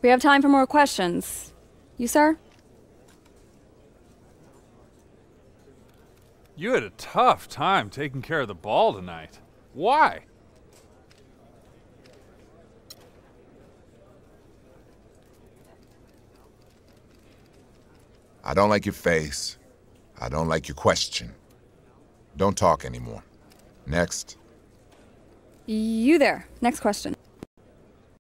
We have time for more questions. You, sir? You had a tough time taking care of the ball tonight. Why? I don't like your face. I don't like your question. Don't talk anymore. Next. You there. Next question.